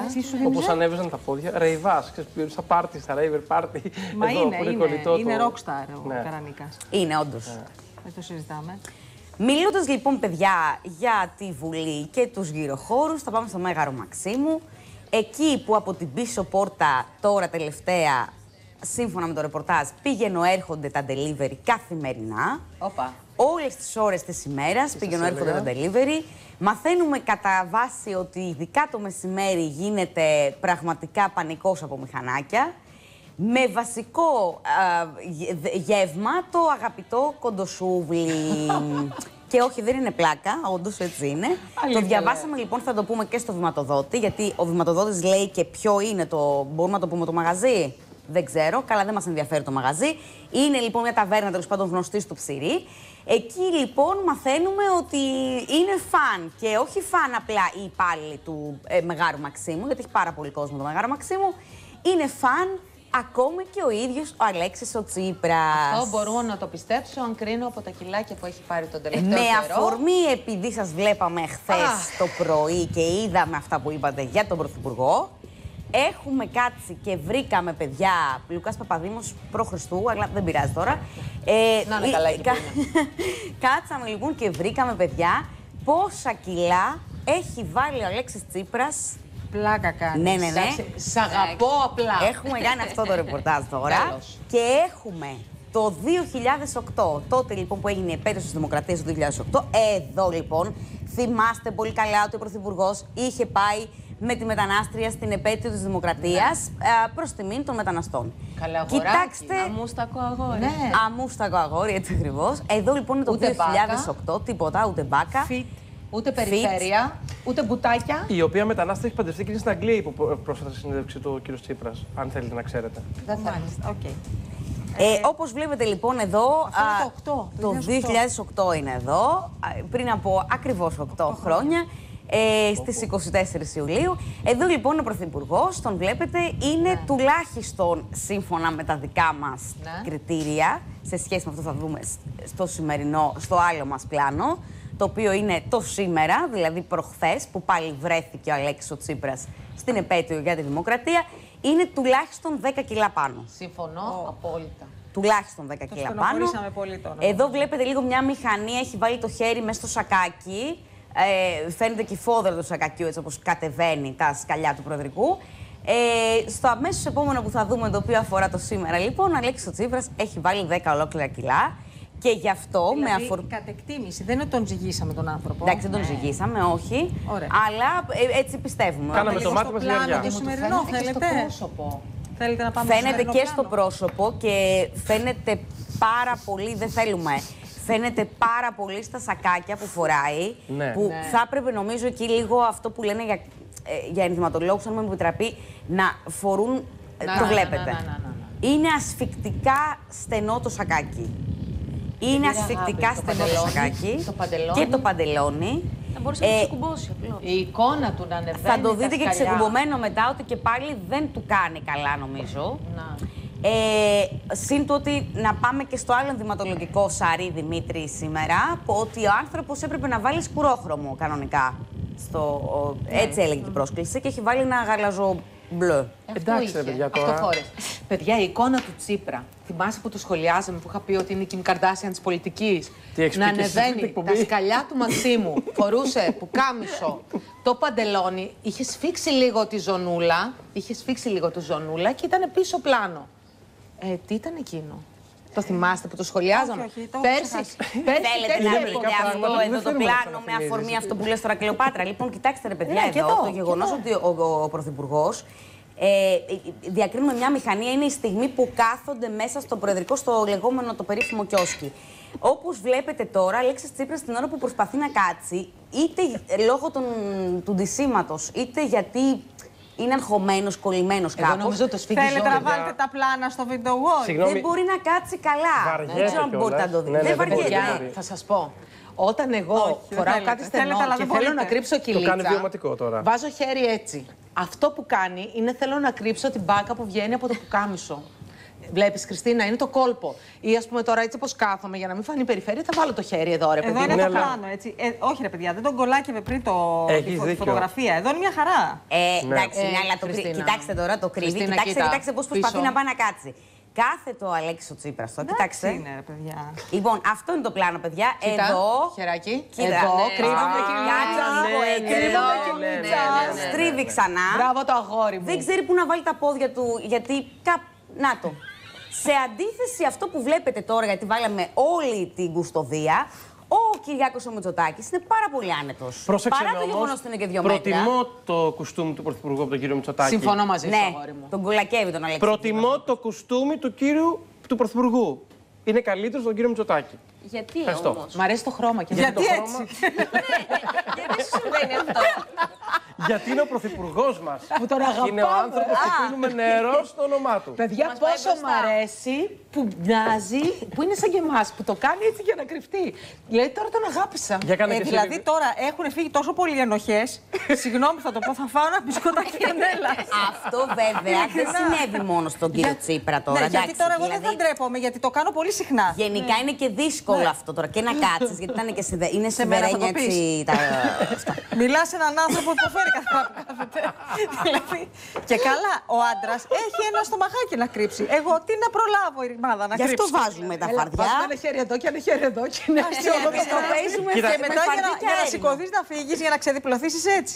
Όπως ανέβαιζαν τα πόδια. Ρεϊβάς, στα πάρτι, στα ρέιβερ πάρτι. Μα είναι rockstar ο Καρανίκας. Είναι, όντως. Δεν το συζητάμε. Μιλώντας λοιπόν, παιδιά, για τη Βουλή και τους γυροχώρους, θα πάμε στο Μέγαρο Μαξίμου. Εκεί που από την πίσω πόρτα τώρα τελευταία, σύμφωνα με το ρεπορτάζ, έρχονται τα delivery καθημερινά. Όλες τις ώρες της ημέρας έρχονται τα delivery. Μαθαίνουμε κατά βάση ότι ειδικά το μεσημέρι γίνεται πραγματικά πανικός από μηχανάκια. Με βασικό γεύμα το αγαπητό κοντοσούβλι. Και όχι, δεν είναι πλάκα, όντως έτσι είναι. Το διαβάσαμε λοιπόν, θα το πούμε και στο Βηματοδότη, γιατί ο Βηματοδότης λέει και ποιο είναι το. Μπορούμε να το πούμε το μαγαζί. Δεν ξέρω, καλά δεν μας ενδιαφέρει το μαγαζί. Είναι λοιπόν μια ταβέρνα, τέλος πάντων, γνωστή στο Ψηρή. Εκεί λοιπόν μαθαίνουμε ότι είναι φαν και όχι φαν απλά οι υπάλληλοι του Μεγάρου Μαξίμου, γιατί έχει πάρα πολύ κόσμο το Μεγάρο Μαξίμου. Είναι φαν ακόμη και ο ίδιος ο Αλέξης ο Τσίπρας. Αυτό μπορώ να το πιστέψω αν κρίνω από τα κιλάκια που έχει πάρει τον τελευταίο καιρό. Με αφορμή, επειδή σας βλέπαμε χθες το πρωί και είδαμε αυτά που είπατε για τον Πρωθυπουργό, έχουμε κάτσει και βρήκαμε, παιδιά, Λουκάς Παπαδήμος προ Χριστού, αλλά δεν πειράζει τώρα. Να είναι καλά εκεί που είναι. Κάτσαμε λοιπόν και βρήκαμε, παιδιά, πόσα κιλά έχει βάλει ο Αλέξης Τσίπρας. Πλάκα κάνει. Ναι. Σ' αγαπώ απλά. Έχουμε κάνει αυτό το ρεπορτάζ τώρα. Και έχουμε το 2008, τότε λοιπόν που έγινε η επέτειος της Δημοκρατίας του 2008. Εδώ λοιπόν θυμάστε πολύ καλά ότι ο Πρωθυπουργός είχε πάει με τη μετανάστρια στην επέτειο της Δημοκρατίας προς τιμήν των μεταναστών. Καλά, κοιτάξτε. Αμούστακο αγόρι. Ναι. Αμούστακο αγόρι, έτσι ακριβώς. Εδώ λοιπόν είναι το 2008, τίποτα, ούτε μπάκα. Ούτε περιφέρεια, ούτε μπουτάκια. Η οποία μετανάστευση έχει παντρευτεί και είναι στην Αγγλία, υπό πρόσφατα συνέντευξη του κ. Τσίπρας. Αν θέλετε να ξέρετε. Δεν μάλιστα. Όπως βλέπετε λοιπόν εδώ, το 2008 είναι εδώ, πριν από ακριβώς 8 χρόνια, στις 24 Ιουλίου. Εδώ λοιπόν ο Πρωθυπουργός, τον βλέπετε, είναι τουλάχιστον σύμφωνα με τα δικά μας κριτήρια, σε σχέση με αυτό θα δούμε στο σημερινό, στο άλλο μας πλάνο, το οποίο είναι το σήμερα, δηλαδή προχθές, που πάλι βρέθηκε ο Αλέξης ο Τσίπρας στην επέτειο για τη Δημοκρατία, είναι τουλάχιστον 10 κιλά πάνω. Συμφωνώ απόλυτα. Τουλάχιστον 10 κιλά πάνω. Πολύ τώρα. Εδώ βλέπετε λίγο μια μηχανή, έχει βάλει το χέρι μέσα στο σακάκι. Φαίνεται και η φόδρα του σακακιού, έτσι όπως κατεβαίνει τα σκαλιά του Προεδρικού. Στο αμέσως επόμενο που θα δούμε, το οποίο αφορά το σήμερα, λοιπόν, ο Αλέξης ο Τσίπρας έχει βάλει 10 ολόκληρα κιλά. Και γι' αυτό δηλαδή, με αφορμή. Κατ' εκτίμηση, δεν είναι ότι τον ζυγίσαμε τον άνθρωπο. Εντάξει, δεν τον ζυγίσαμε, όχι. Ωραία. Αλλά έτσι πιστεύουμε. Κάναμε το μάτι μας μια δουλειά. Το σημερινό θέλετε. Θέλετε να πάμε φαίνεται και στο πρόσωπο και φαίνεται πάρα πολύ, δεν θέλουμε. Φαίνεται πάρα πολύ στα σακάκια που φοράει. Ναι. Που θα έπρεπε, νομίζω, εκεί λίγο αυτό που λένε για ενδυματολόγους, αν με επιτραπεί, να φορούν. Το βλέπετε. Είναι ασφικτικά στενό το σακάκι. Είναι ασφικτικά στενό το σακάκι και το παντελόνι. Θα μπορούσε να το ξεκουμπώσει απλώς. Η εικόνα του να ανεβαίνει. Θα το δείτε και ξεκουμπωμένο μετά, ότι και πάλι δεν του κάνει καλά, νομίζω. Συν το ότι να πάμε και στο άλλο ενδυματολογικό Σαρή Δημήτρη σήμερα, ότι ο άνθρωπος έπρεπε να βάλει σκουρόχρωμο κανονικά. Έτσι έλεγε η πρόσκληση και έχει βάλει ένα γαλαζό μπλε. Εντάξει, παιδιά, τώρα. Παιδιά, η εικόνα του Τσίπρα. Θυμάσαι που το σχολιάζαμε, που είχα πει ότι είναι η Κιμ Καρντάσιαν της πολιτικής. Να ανεβαίνει τα σκαλιά του Μαξίμου, φορούσε πουκάμισο, το παντελόνι, είχε σφίξει λίγο τη ζωνούλα, και ήταν πίσω πλάνο. Τι ήταν εκείνο? Το θυμάστε που το σχολιάζαμε? Όχι, πέρσι. Θέλετε να δείτε αυτό εδώ το πλάνο με αφορμή αυτό που λες τώρα, Κλεοπάτρα? Λοιπόν, κοιτάξτε ρε παιδιά, εδώ το γεγονός ότι ο Πρωθυπουργός διακρίνουμε μια μηχανή, είναι η στιγμή που κάθονται μέσα στο προεδρικό, στο λεγόμενο το περίφημο κιόσκι. Όπως βλέπετε τώρα, Αλέξης Τσίπρας την ώρα που προσπαθεί να κάτσει, είτε λόγω του ντυσίματος, είτε γιατί είναι αγχωμένος, κολλημένος κάπως. Εγώ νομίζω το σφίγγει. Θέλετε να βάλετε τα πλάνα στο βίντεο wall? Δεν μπορεί να κάτσει καλά. Δεν ξέρω αν μπορείτε να το δείτε. Δεν βαριέται. Θα σας πω. Όταν εγώ φοράω κάτι στενό και θέλω να κρύψω κυλίτσα, το κάνει βιωματικό τώρα. Βάζω χέρι έτσι. Αυτό που κάνει είναι θέλω να κρύψω την μπάκα που βγαίνει από το πουκάμισο. Βλέπεις, Χριστίνα, είναι το κόλπο. Ή ας πούμε τώρα έτσι όπως κάθομαι, για να μην φανεί η περιφέρεια, θα βάλω το χέρι εδώ, ρε παιδί. Εδώ είναι Ναι, το αλλά- πλάνο, έτσι. Όχι, ρε παιδιά, δεν τον κολλάκευε πριν τη δίκιο. φωτογραφία. Εδώ είναι μια χαρά. Εντάξει, ναι, αλλά Χριστίνα. κοιτάξτε τώρα το κρύβει. Χριστίνα, Κοιτάξτε πώς προσπαθεί πίσω. να πάει να κάτσει. Κάθεται ο Αλέξης ο Τσίπρας τώρα, κοιτάξτε. Εντάξει είναι, ρε παιδιά. Λοιπόν, αυτό είναι το πλάνο, παιδιά. Κοίτα, Εδώ. χεράκι. Κοίτα, Εδώ, ναι. κρύβαμε Α, κυλίτσα. ναι, ναι, Κρύβαμε ναι, κυλίτσα. Στρίβει ξανά. Μπράβο το αγόρι μου. Δεν ξέρει πού να βάλει τα πόδια του, γιατί. Να το. Σε αντίθεση αυτό που βλέπετε τώρα, γιατί βάλαμε όλη την κουστοδία, ο Κυριάκος ο Μητσοτάκης είναι πάρα πολύ άνετος. Πρόσεξε Παρά το όμως, γεγονός ότι είναι και 2 μέτρα. προτιμώ το κουστούμι του Πρωθυπουργού από τον κύριο Μητσοτάκη. Συμφωνώ μαζί σου, Ναι, αγόρι μου. τον κολακεύει τον Αλέξη. Προτιμώ το κουστούμι του Πρωθυπουργού. Είναι καλύτερο στον κύριο Μητσοτάκη. Γιατί Ευχαριστώ. όμως? Μ' αρέσει το χρώμα και Γιατί το έτσι. χρώμα. Γιατί σου συμβαίνει αυτό? Γιατί είναι ο Πρωθυπουργό μα. Που τον αγαπάμε. Είναι ο άνθρωπο που πίνουμε νερό στο όνομά του. Παιδιά, Μας πάει πόσο μπροστά. μ' αρέσει που μοιάζει, που είναι σαν και εμάς, που το κάνει έτσι για να κρυφτεί. Δηλαδή τώρα τον αγάπησα. Για κάνε και εσύ Δηλαδή λίγο. τώρα έχουν φύγει τόσο πολλοί ενοχές. Συγγνώμη, θα το πω, θα φάω ένα μπισκοτάκι κανέλα. Αυτό βέβαια δεν συνέβη μόνο στον κύριο Τσίπρα τώρα. Ναι, γιατί εντάξει, τώρα εγώ δεν θα δηλαδή, ντρέπομαι, γιατί το κάνω πολύ συχνά. γενικά είναι και δύσκολο αυτό τώρα και να κάτσεις, γιατί ήταν και είναι Σε μένα θα σιδερένια το έτσι. Μιλά σε έναν άνθρωπο που υποφέρει κάθε φορά που κάθεται. Δηλαδή, και καλά, ο άντρα έχει ένα στομαχάκι να κρύψει. Εγώ τι να προλάβω η ρημάδα να Γι' αυτό κρύψει. βάζουμε τα Έλα, φαρδιά. βάζουμε ένα χέρι εδώ και ένα χέρι εδώ και είναι Και το παίζουμε Κοίτα, Και με μετά φαρδί και για να αέρινο. σηκωθεί να φύγει, για να ξεδιπλωθήσει έτσι.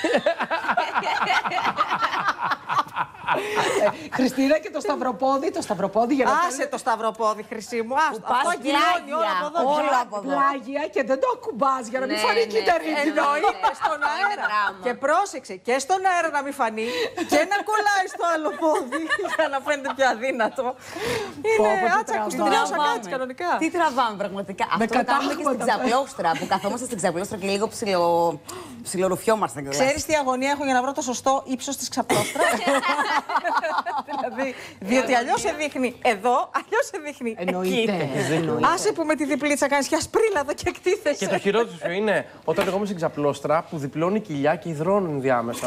Χριστίνα και το σταυροπόδι για να Άσε το σταυροπόδι, χρυσή μου. Άστο. πας Αυτό γυρώνει όλο από εδώ. όλο από εδώ. πλάγια και δεν το ακουμπάς για να μην Ναι, φανεί ναι. κυταρίτιδα. Εννοείται στον Αυτό είναι αέρα. δράμα. Και πρόσεξε και στον αέρα να μην φανεί και να κολλάει στο άλλο πόδι για να φαίνεται πιο αδύνατο. Είναι τι άτσα τραβάμε. κουστιλιάσα κάτσει κανονικά. Τι τραβάμε πραγματικά. Αυτό το κάνουμε και στην κατάγματα. ξαπλώστρα. Που καθόμαστε στην ξαπλώστρα και λίγο ψιλορουφιόμαστε κιόλας. Ξέρεις τι αγωνία έχω για να βρω το σωστό ύψος της ξαπλώστρας. Δηλαδή, διότι αλλιώς σε δείχνει εδώ, αλλιώς σε δείχνει Εννοείται. εκεί. Άσε που με τη διπλίτσα κάνεις και ασπρίλαδο και εκτίθεσαι. Και το χειρότερο σου είναι όταν εγώ είμαι στην ξαπλώστρα που διπλώνει η κοιλιά και υδρώνουν διάμεσα.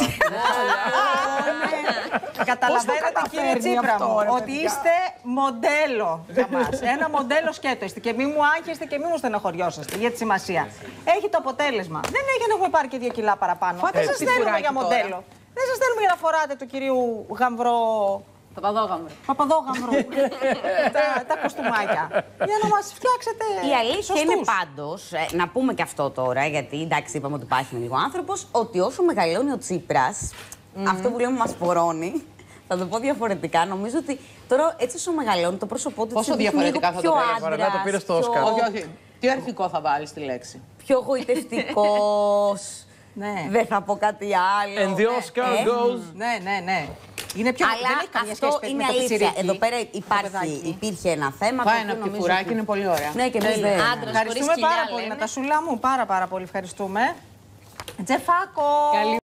Καταλαβαίνετε, Πώς το κύριε καταφέρνει Τσίπρα αυτό, μου, ρε ότι παιδιά? είστε μοντέλο για μας. Ένα μοντέλο σκέτο είστε και μη μου άγχεστε και μη μου στενοχωριόσαστε για τη σημασία. Έχει το αποτέλεσμα. Δεν έχει να έχουμε πάρει και 2 κιλά παραπάνω. Φάτε Δεν ένα σας στέλνουμε σιγουράκι για τώρα. μοντέλο. Δεν σας στέλνουμε για να φοράτε του κυρίου Γαμβρό. Παπαδόγαμβρου. τα κοστούμάκια. Για να μας φτιάξετε. Η αλήθεια είναι σωστούς. πάντως, να πούμε και αυτό τώρα, γιατί εντάξει είπαμε ότι υπάρχει λίγο άνθρωπος, ότι όσο μεγαλώνει ο Τσίπρας, αυτό που λέμε μας φορώνει, θα το πω διαφορετικά, νομίζω ότι τώρα έτσι όσο μεγαλώνει το πρόσωπό του Πόσο δείχνει λίγο διαφορετικά θα πιο το πήρε, άντρας, Βαρεμά, το πήρε στο πιο- Όσκαρ. Όχι, όχι. Τι αρχικό θα βάλει στη λέξη. πιο γοητευτικός, Ναι. δεν θα πω κάτι άλλο. And the Oscar goes. Ναι. Είναι πιο. Αλλά δεν έχει καμία αυτό σχέση είναι με το αλήθεια. πιτσιρίκι, Εδώ πέρα το παιδάκι. υπήρχε ένα θέμα. Πάει το ένα οποίο νομίζω πτυφουράκι, ότι- είναι πολύ ωραία. Ναι, και εμείς δεν. Άντρας Ευχαριστούμε χωρίς κοιλιά, πάρα πολύ, λένε. Νατασούλα μου. Πάρα πολύ ευχαριστούμε. Τζεφάκο!